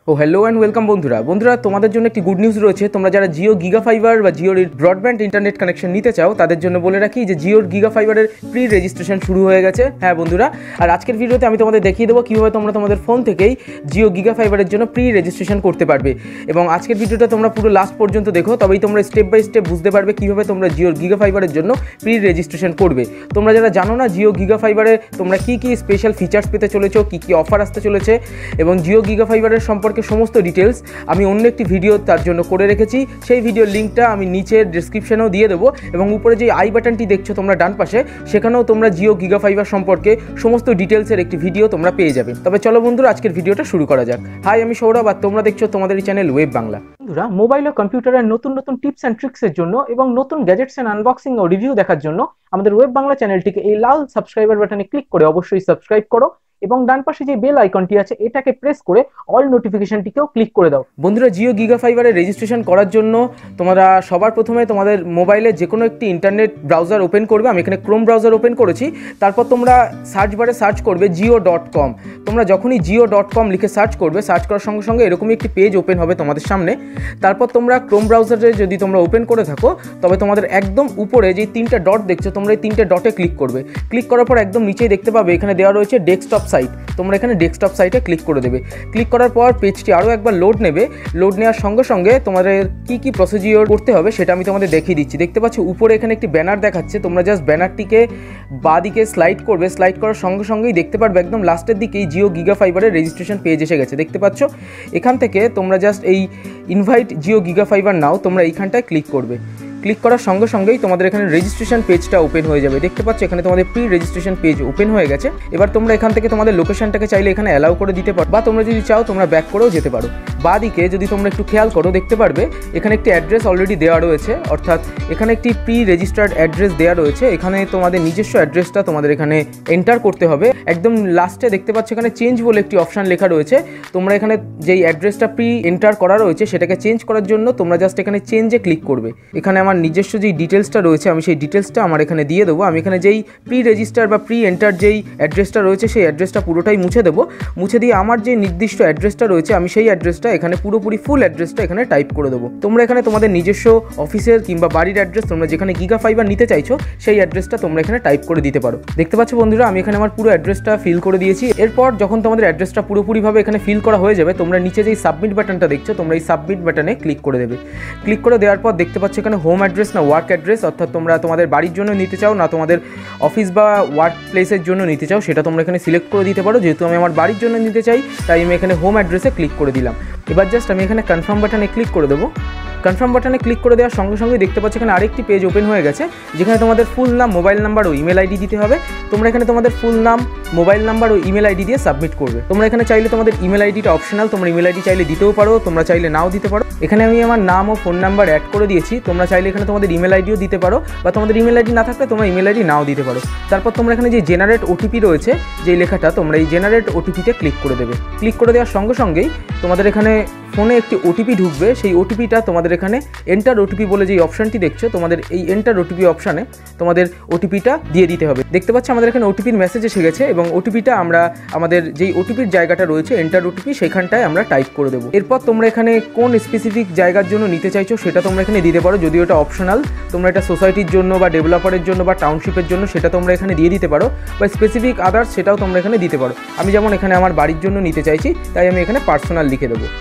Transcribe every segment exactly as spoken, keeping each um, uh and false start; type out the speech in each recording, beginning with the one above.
O hello and welcome বন্ধুরা বন্ধুরা তোমাদের জন্য একটি গুড নিউজ রয়েছে। তোমরা যারা জিও গিগা ফাইবার বা জিওর ব্রডব্যান্ড ইন্টারনেট কানেকশন নিতে চাও তাদের জন্য বলে রাখি যে জিওর গিগা ফাইবারের প্রি রেজিস্ট্রেশন শুরু হয়ে গেছে। হ্যাঁ বন্ধুরা, আর আজকের ভিডিওতে আমি তোমাদের দেখিয়ে দেবো কীভাবে তোমরা তোমাদের ফোন থেকেই জিও গিগা ফাইবারের জন্য প্রি রেজিস্ট্রেশন করতে পারবে। এবং আজকের ভিডিওটা তোমরা পুরো লাস্ট পর্যন্ত দেখো, তবেই তোমরা স্টেপ বাই স্টেপ বুঝতে পারবে কীভাবে তোমরা জিওর গিগা ফাইবারের জন্য প্রি রেজিস্ট্রেশন করবে। তোমরা যারা জানো না জিও গিগা ফাইবারে তোমরা কী কী স্পেশাল ফিচার্স পেতে চলেছো, কী কী অফার আসতে চলেছে এবং জিও গিগা ফাইবারের সম্পর্কে সমস্ত ডিটেলস আমি অন্য একটি ভিডিও তার জন্য করে রেখেছি। সেই ভিডিওর লিঙ্কটা আমি নিচের ডেসক্রিপশনেও দিয়ে দেবো এবং উপরে যে আই বাটনটি দেখছো তোমরা ডান পাশে, সেখানেও তোমরা জিও গিগা ফাইবার সম্পর্কে সমস্ত ডিটেলসের একটি ভিডিও তোমরা পেয়ে যাবে। তবে চলো বন্ধুরা আজকের ভিডিওটা শুরু করা যাক। হাই, আমি সৌরভ আর তোমরা দেখছো তোমাদের এই চ্যানেল ওয়েব বাংলা। বন্ধুরা, মোবাইল ও কম্পিউটারের নতুন নতুন টিপস অ্যান্ড ট্রিক্সের জন্য এবং নতুন গ্যাজেটস অ্যান্ড আনবক্সিং ও রিভিউ দেখার জন্য আমাদের ওয়েব বাংলা চ্যানেলটিকে এই লাল সাবস্ক্রাইবার বাটনে ক্লিক করে অবশ্যই সাবস্ক্রাইব করো এবং ডান পাশে যে বেল আইকনটি আছে এটাকে প্রেস করে অল নোটিফিকেশনটিকেও ক্লিক করে দাও। বন্ধুরা, জিও গিগা ফাইবারে রেজিস্ট্রেশন করার জন্য তোমরা সবার প্রথমে তোমাদের মোবাইলে যে কোনো একটি ইন্টারনেট ব্রাউজার ওপেন করবে। আমি এখানে ক্রোম ব্রাউজার ওপেন করেছি। তারপর তোমরা সার্চ বারে সার্চ করবে জিও ডট কম। তোমরা যখনই জিও ডট কম লিখে সার্চ করবে, সার্চ করার সঙ্গে সঙ্গে এরকমই একটি পেজ ওপেন হবে তোমাদের সামনে। তারপর তোমরা ক্রোম ব্রাউজারে যদি তোমরা ওপেন করে থাকো তবে তোমাদের একদম উপরে যে তিনটে ডট দেখছো তোমরা এই তিনটে ডটে ক্লিক করবে। ক্লিক করার পর একদম নিচেই দেখতে পাবে এখানে দেওয়া রয়েছে ডেস্কটপ সাইট। তোমরা এখানে ডেস্কটপ সাইটে ক্লিক করে দেবে। ক্লিক করার পর পেজটি আরও একবার লোড নেবে। লোড নেওয়ার সঙ্গে সঙ্গে তোমাদের কী কী প্রসিজিওর করতে হবে সেটা আমি তোমাদের দেখিয়ে দিচ্ছি। দেখতে পাচ্ছ উপরে এখানে একটি ব্যানার দেখাচ্ছে। তোমরা জাস্ট ব্যানারটিকে বাঁ দিকে স্লাইড করবে। স্লাইড করার সঙ্গে সঙ্গেই দেখতে পারবে একদম লাস্টের দিকেই জিও গিগা ফাইবারের রেজিস্ট্রেশন পেজ এসে গেছে। দেখতে পাচ্ছ এখান থেকে তোমরা জাস্ট এই ইনভাইট জিও গিগা ফাইবার নাও, তোমরা এইখানটায় ক্লিক করবে। ক্লিক করার সঙ্গে সঙ্গেই তোমাদের এখানে রেজিস্ট্রেশন পেজটা ওপেন হয়ে যাবে। দেখতে পাচ্ছ এখানে তোমাদের প্রি রেজিস্ট্রেশন পেজ ওপেন হয়ে গেছে। এবার তোমরা এখান থেকে তোমাদের লোকেশনটাকে চাইলে এখানে অ্যালাউ করে দিতে পারো বা তোমরা যদি চাও তোমরা ব্যাক করেও যেতে পারো। বাঁ দিকে যদি তোমরা একটু খেয়াল করো দেখতে পারবে এখানে একটি অ্যাড্রেস অলরেডি দেওয়া রয়েছে, অর্থাৎ এখানে একটি প্রি রেজিস্টার্ড অ্যাড্রেস দেওয়া রয়েছে। এখানে তোমাদের নিজস্ব অ্যাড্রেসটা তোমাদের এখানে এন্টার করতে হবে। একদম লাস্টে দেখতে পাচ্ছ এখানে চেঞ্জ বলে একটি অপশান লেখা রয়েছে। তোমরা এখানে যেই অ্যাড্রেসটা প্রি এন্টার করা রয়েছে সেটাকে চেঞ্জ করার জন্য তোমরা জাস্ট এখানে চেঞ্জে ক্লিক করবে। এখানে আমার নিজস্ব যেই ডিটেলসটা রয়েছে আমি সেই ডিটেলসটা আমার এখানে দিয়ে দেবো। আমি এখানে যেই প্রি রেজিস্টার বা প্রি এন্টার যেই অ্যাড্রেসটা রয়েছে সেই অ্যাড্রেসটা পুরোটাই মুছে দেবো। মুছে দিয়ে আমার যে নির্দিষ্ট অ্যাড্রেসটা রয়েছে আমি সেই অ্যাড্রেসটা এখানে পুরোপুরি ফুল অ্যাড্রেসটা এখানে টাইপ করে দেবো। তোমরা এখানে তোমাদের নিজস্ব অফিসের কিংবা বাড়ির অ্যাড্রেস তোমরা যেখানে গিগা ফাইবার নিতে চাইছো সেই অ্যাড্রেসটা তোমরা এখানে টাইপ করে দিতে পারো। দেখতে পাচ্ছ বন্ধুরা আমি এখানে আমার পুরো অ্যাড্রেসটা ফিল করে দিয়েছি। এরপর যখন তোমাদের অ্যাড্রেসটা পুরোপুরিভাবে এখানে ফিল করা হয়ে যাবে তোমরা নিচে যেই সাবমিট বাটনটা দেখছো তোমরা এই সাবমিট বাটনে ক্লিক করে দেবে। ক্লিক করে দেওয়ার পর দেখতে পাচ্ছ এখানে হোম অ্যাড্রেস না ওয়ার্ক অ্যাড্রেস, অর্থাৎ তোমরা তোমাদের বাড়ির জন্য নিতে চাও না তোমাদের অফিস বা ওয়ার্ক প্লেসের জন্য নিতে চাও সেটা তোমরা এখানে সিলেক্ট করে দিতে পারো। যেহেতু আমি আমার বাড়ির জন্য নিতে চাই তাই আমি এখানে হোম অ্যাড্রেসে ক্লিক করে দিলাম। এবার জাস্ট আমি এখানে কনফার্ম বাটনে ক্লিক করে দেবো। কনফার্ম বাটনে ক্লিক করে দেওয়ার সঙ্গে সঙ্গে দেখতে পাচ্ছ এখানে আরেকটি পেজ ওপেন হয়ে গেছে যেখানে তোমাদের ফুল নাম, মোবাইল নাম্বার ও ইমেল আইডি দিতে হবে। তোমরা এখানে তোমাদের ফুল নাম, মোবাইল নাম্বার ও ইমেল আইডি দিয়ে সাবমিট করবে। তোমরা এখানে চাইলে তোমাদের ইমেল আইডিটা অপশনাল, তোমরা ইমেল আইডি চাইলে দিতেও পারো, তোমরা চাইলে নাও দিতে পারো। এখানে আমি আমার নাম ও ফোন নাম্বার অ্যাড করে দিয়েছি। তোমরা চাইলে এখানে তোমাদের ইমেল আইডিও দিতে পারো বা তোমাদের ইমেল আইডি না থাকলে তোমরা ইমেল আইডি নাও দিতে পারো। তারপর তোমরা এখানে যে জেনারেট ওটিপি রয়েছে যেই লেখাটা তোমরা এই জেনারেট ওটিপিতে ক্লিক করে দেবে। ক্লিক করে দেওয়ার সঙ্গে সঙ্গেই তোমাদের এখানে ফোনে একটি ওটিপি ঢুকবে। সেই ওটিপিটা তোমাদের এখানে এন্টার ওটিপি বলে যেই অপশানটি দেখছো তোমাদের এই এন্টার ওটিপি অপশানে তোমাদের ওটিপিটা দিয়ে দিতে হবে। দেখতে পাচ্ছ আমাদের এখানে ওটিপির মেসেজ এসে গেছে এবং ওটিপিটা আমরা আমাদের যেই ওটিপির জায়গাটা রয়েছে এন্টার ওটিপি সেখানটায় আমরা টাইপ করে দেবো। এরপর তোমরা এখানে কোন স্পেসিফিক জায়গার জন্য নিতে চাইছো সেটা তোমরা এখানে দিতে পারো, যদিও এটা অপশনাল। তোমরা এটা সোসাইটির জন্য বা ডেভেলপারের জন্য বা টাউনশিপের জন্য সেটা তোমরা এখানে দিয়ে দিতে পারো বা স্পেসিফিক আদার্স সেটাও তোমরা এখানে দিতে পারো। আমি যেমন এখানে আমার বাড়ির জন্য নিতে চাইছি তাই আমি এখানে পার্সোনাল লিখে দেবো।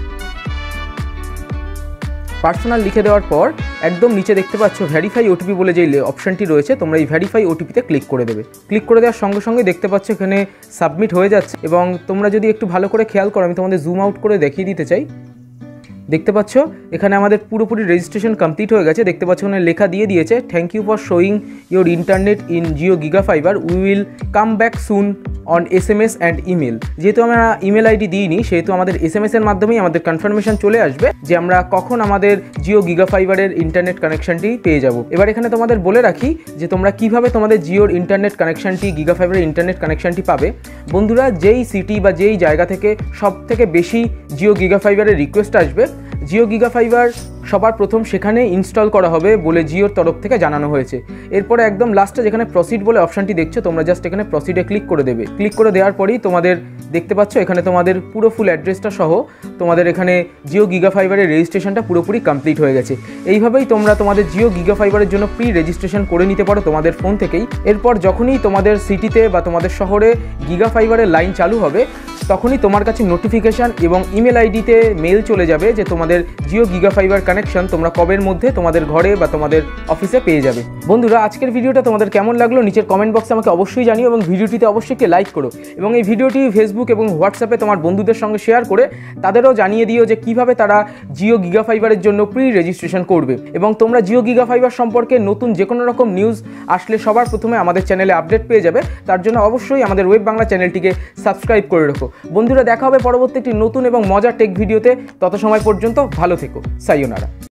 পার্সোনাল লিখে দেওয়ার পর একদম নিচে দেখতে পাচ্ছ ভ্যারিফাই ওটিপি বলে যেই অপশানটি রয়েছে তোমরা এই ভ্যারিফাই ওটিপিতে ক্লিক করে দেবে। ক্লিক করে দেওয়ার সঙ্গে সঙ্গে দেখতে পাচ্ছ এখানে সাবমিট হয়ে যাচ্ছে এবং তোমরা যদি একটু ভালো করে খেয়াল করো আমি তোমাদের জুম আউট করে দেখিয়ে দিতে চাই। দেখতে পাচ্ছ এখানে আমাদের পুরোপুরি রেজিস্ট্রেশন কমপ্লিট হয়ে গেছে। দেখতে পাচ্ছ ওখানে লেখা দিয়ে দিয়েছে thank you for showing your internet in Jio giga fiber, we will come back soon on S M S and email. যেহেতু আমরা ইমেল আইডি দিইনি সেহেতু আমাদের এস এম এস এর মাধ্যমেই আমাদের কনফার্মেশন চলে আসবে যে আমরা কখন আমাদের জিও গিগা ফাইবারের ইন্টারনেট কানেকশনটি পেয়ে যাব। এবার এখানে তোমাদের বলে রাখি যে তোমরা কিভাবে তোমাদের জিওর ইন্টারনেট কানেকশনটি, গিগা ফাইবারের ইন্টারনেট কানেকশনটি পাবে। বন্ধুরা, যেই সিটি বা যেই জায়গা থেকে সব থেকে বেশি জিও গিগা ফাইবারের রিকোয়েস্ট আসবে জিও গিগা ফাইবার সবার প্রথম সেখানে ইনস্টল করা হবে বলে জিওর তরফ থেকে জানানো হয়েছে। এরপরে একদম লাস্টে যেখানে প্রসিড বলে অপশানটি দেখছো, তোমরা জাস্ট এখানে প্রসিডে ক্লিক করে দেবে। ক্লিক করে দেওয়ার পরেই তোমাদের দেখতে পাচ্ছ এখানে তোমাদের পুরো ফুল অ্যাড্রেসটা সহ তোমাদের এখানে জিও গিগা ফাইবারের রেজিস্ট্রেশনটা পুরোপুরি কমপ্লিট হয়ে গেছে। এইভাবেই তোমরা তোমাদের জিও গিগা ফাইবারের জন্য প্রি রেজিস্ট্রেশন করে নিতে পারো তোমাদের ফোন থেকেই। এরপর যখনই তোমাদের সিটিতে বা তোমাদের শহরে গিগা ফাইবারের লাইন চালু হবে, তখনই তোমার কাছে নোটিফিকেশান এবং ইমেল আইডিতে মেল চলে যাবে যে তোমাদের জিও গিগা ফাইবার কানেকশন তোমরা কবের মধ্যে তোমাদের ঘরে বা তোমাদের অফিসে পেয়ে যাবে। বন্ধুরা, আজকের ভিডিওটা তোমাদের কেমন লাগলো নিচের কমেন্ট বক্সে আমাকে অবশ্যই জানিও এবং ভিডিওটিতে অবশ্যই একটি লাইক করো এবং এই ভিডিওটি ফেসবুক এবং হোয়াটসঅ্যাপে তোমার বন্ধুদের সঙ্গে শেয়ার করে তাদেরও জানিয়ে দিও যে কিভাবে তারা জিও গিগা ফাইবারের জন্য প্রি রেজিস্ট্রেশন করবে। এবং তোমরা জিও গিগা ফাইবার সম্পর্কে নতুন যে কোনো রকম নিউজ আসলে সবার প্রথমে আমাদের চ্যানেলে আপডেট পেয়ে যাবে। তার জন্য অবশ্যই আমাদের ওয়েব বাংলা চ্যানেলটিকে সাবস্ক্রাইব করে রাখো। বন্ধুরা, দেখা হবে পরবর্তী একটি নতুন এবং মজার টেক ভিডিওতে। তত সময় পর্যন্ত ভালো থেকো। সায়োনারা।